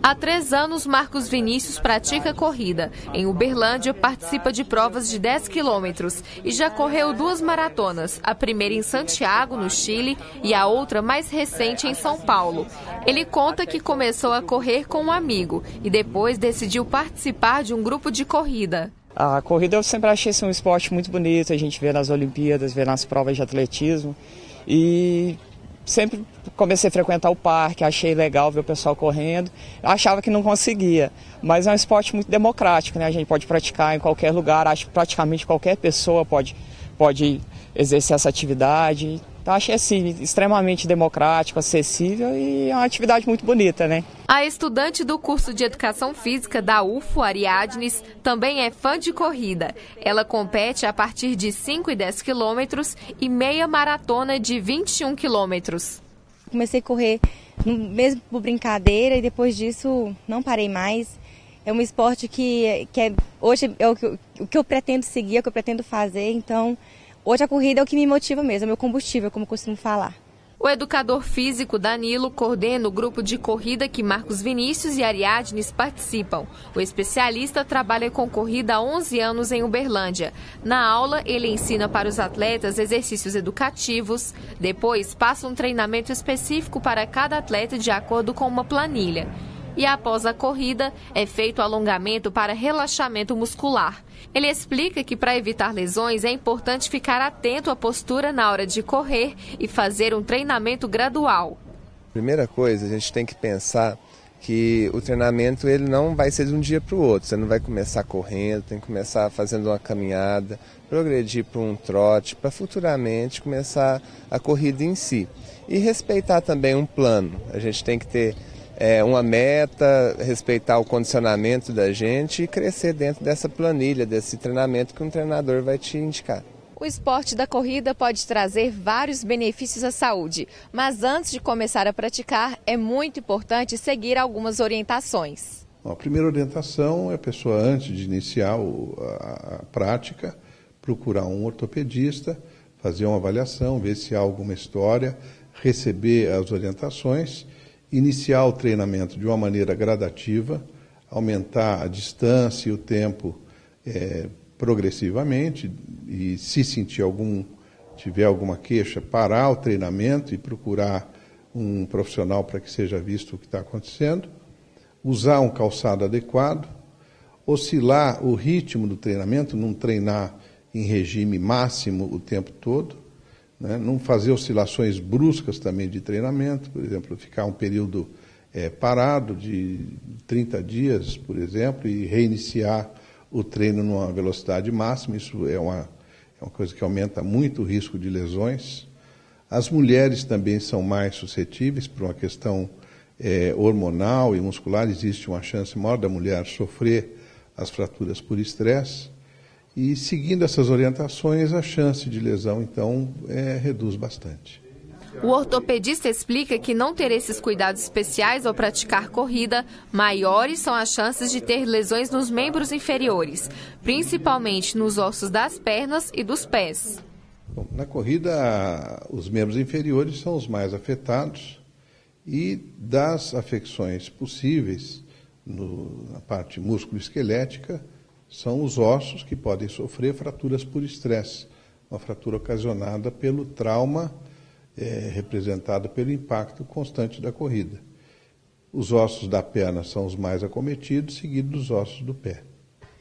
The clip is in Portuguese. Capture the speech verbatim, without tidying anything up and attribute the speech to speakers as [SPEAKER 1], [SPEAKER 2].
[SPEAKER 1] Há três anos, Marcos Vinícius pratica corrida. Em Uberlândia, participa de provas de dez quilômetros e já correu duas maratonas, a primeira em Santiago, no Chile, e a outra mais recente em São Paulo. Ele conta que começou a correr com um amigo e depois decidiu participar de um grupo de corrida.
[SPEAKER 2] A corrida eu sempre achei assim, um esporte muito bonito, a gente vê nas Olimpíadas, vê nas provas de atletismo e sempre comecei a frequentar o parque, achei legal ver o pessoal correndo, achava que não conseguia, mas é um esporte muito democrático, né? A gente pode praticar em qualquer lugar, acho que praticamente qualquer pessoa pode, pode exercer essa atividade. Então, achei assim, extremamente democrático, acessível e é uma atividade muito bonita, né?
[SPEAKER 1] A estudante do curso de Educação Física da U F O, Ariadnes, também é fã de corrida. Ela compete a partir de cinco e dez quilômetros e meia maratona de vinte e um quilômetros.
[SPEAKER 3] Comecei a correr mesmo por brincadeira e depois disso não parei mais. É um esporte que, que é, hoje é o que, eu, o que eu pretendo seguir, é o que eu pretendo fazer, então hoje a corrida é o que me motiva mesmo, é o meu combustível, como eu costumo falar.
[SPEAKER 1] O educador físico Danilo coordena o grupo de corrida que Marcos Vinícius e Ariadnes participam. O especialista trabalha com corrida há onze anos em Uberlândia. Na aula, ele ensina para os atletas exercícios educativos. Depois, passa um treinamento específico para cada atleta de acordo com uma planilha. E após a corrida, é feito alongamento para relaxamento muscular. Ele explica que para evitar lesões é importante ficar atento à postura na hora de correr e fazer um treinamento gradual.
[SPEAKER 4] Primeira coisa, a gente tem que pensar que o treinamento ele não vai ser de um dia para o outro. Você não vai começar correndo, tem que começar fazendo uma caminhada, progredir para um trote, para futuramente começar a corrida em si. E respeitar também um plano. A gente tem que ter É uma meta, respeitar o condicionamento da gente e crescer dentro dessa planilha, desse treinamento que um treinador vai te indicar.
[SPEAKER 1] O esporte da corrida pode trazer vários benefícios à saúde, mas antes de começar a praticar, é muito importante seguir algumas orientações.
[SPEAKER 5] A primeira orientação é a pessoa, antes de iniciar a, a prática, procurar um ortopedista, fazer uma avaliação, ver se há alguma história, receber as orientações, iniciar o treinamento de uma maneira gradativa, aumentar a distância e o tempo é, progressivamente e se sentir algum, tiver alguma queixa, parar o treinamento e procurar um profissional para que seja visto o que está acontecendo, usar um calçado adequado, oscilar o ritmo do treinamento, não treinar em regime máximo o tempo todo, né? Não fazer oscilações bruscas também de treinamento, por exemplo, ficar um período é, parado de trinta dias, por exemplo, e reiniciar o treino numa velocidade máxima. Isso é uma, é uma coisa que aumenta muito o risco de lesões. As mulheres também são mais suscetíveis por uma questão é, hormonal e muscular. Existe uma chance maior da mulher sofrer as fraturas por estresse. E seguindo essas orientações, a chance de lesão, então, é, reduz bastante.
[SPEAKER 1] O ortopedista explica que não ter esses cuidados especiais ao praticar corrida, maiores são as chances de ter lesões nos membros inferiores, principalmente nos ossos das pernas e dos pés.
[SPEAKER 5] Bom, na corrida, os membros inferiores são os mais afetados e das afecções possíveis no, na parte músculo-esquelética, são os ossos que podem sofrer fraturas por estresse, uma fratura ocasionada pelo trauma é, representado pelo impacto constante da corrida. Os ossos da perna são os mais acometidos, seguidos dos ossos do pé.